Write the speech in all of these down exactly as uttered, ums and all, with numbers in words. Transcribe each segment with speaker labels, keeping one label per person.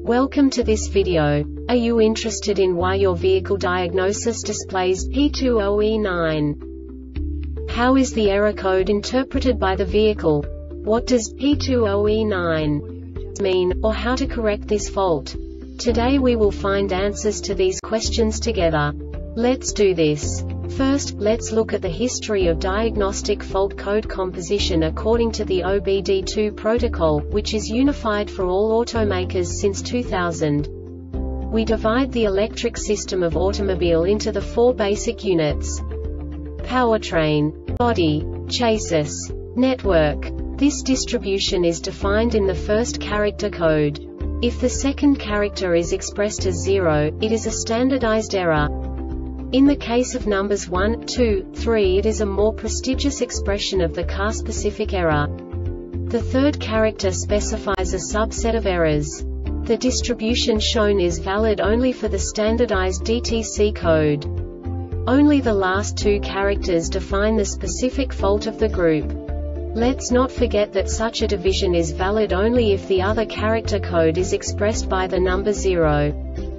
Speaker 1: Welcome to this video. Are you interested in why your vehicle diagnosis displays P two zero E nine? How is the error code interpreted by the vehicle? What does P two zero E nine mean, or how to correct this fault? Today we will find answers to these questions together. Let's do this. First, let's look at the history of diagnostic fault code composition according to the O B D two protocol, which is unified for all automakers since two thousand. We divide the electric system of automobile into the four basic units: powertrain, body, chassis, network. This distribution is defined in the first character code. If the second character is expressed as zero, it is a standardized error. In the case of numbers one, two, three, it is a more prestigious expression of the car-specific error. The third character specifies a subset of errors. The distribution shown is valid only for the standardized D T C code. Only the last two characters define the specific fault of the group. Let's not forget that such a division is valid only if the other character code is expressed by the number zero.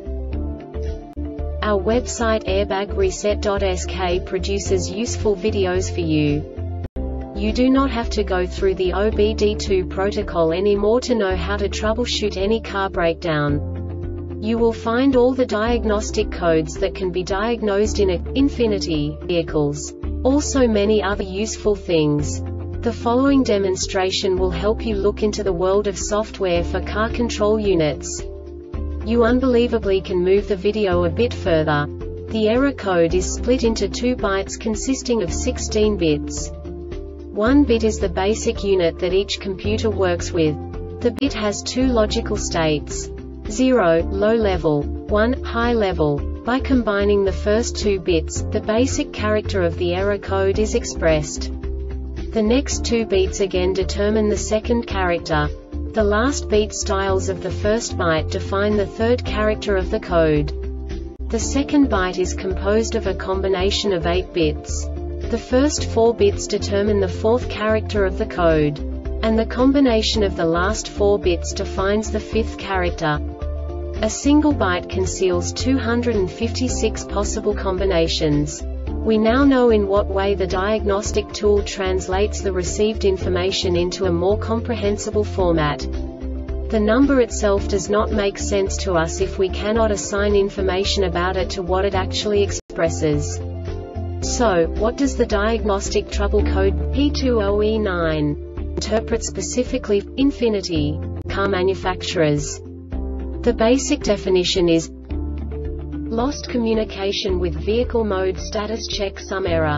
Speaker 1: Our website airbag reset dot S K produces useful videos for you. You do not have to go through the O B D two protocol anymore to know how to troubleshoot any car breakdown. You will find all the diagnostic codes that can be diagnosed in a Infiniti vehicles. Also many other useful things. The following demonstration will help you look into the world of software for car control units. You unbelievably can move the video a bit further. The error code is split into two bytes consisting of sixteen bits. One bit is the basic unit that each computer works with. The bit has two logical states: zero, low level, one, high level. By combining the first two bits, the basic character of the error code is expressed. The next two bits again determine the second character. The last beat styles of the first byte define the third character of the code. The second byte is composed of a combination of eight bits. The first four bits determine the fourth character of the code. And the combination of the last four bits defines the fifth character. A single byte conceals two hundred fifty-six possible combinations. We now know in what way the diagnostic tool translates the received information into a more comprehensible format. The number itself does not make sense to us if we cannot assign information about it to what it actually expresses. So, what does the diagnostic trouble code P two zero E nine interpret specifically for Infiniti car manufacturers? The basic definition is lost communication with vehicle mode status checksum error.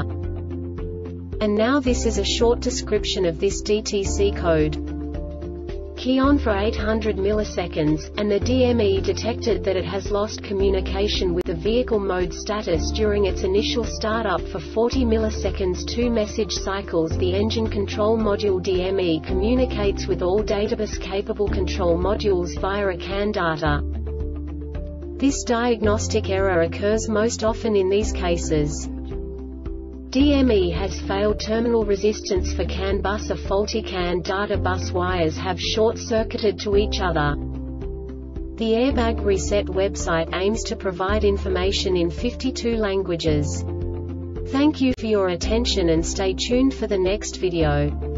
Speaker 1: And now this is a short description of this D T C code. Key on for eight hundred milliseconds, and the D M E detected that it has lost communication with the vehicle mode status during its initial startup for forty milliseconds. Two message cycles. The engine control module D M E communicates with all databus-capable control modules via a C A N data. This diagnostic error occurs most often in these cases: D M E has failed terminal resistance for C A N bus. A faulty C A N data bus wires have short-circuited to each other. The Airbag Reset website aims to provide information in fifty-two languages. Thank you for your attention and stay tuned for the next video.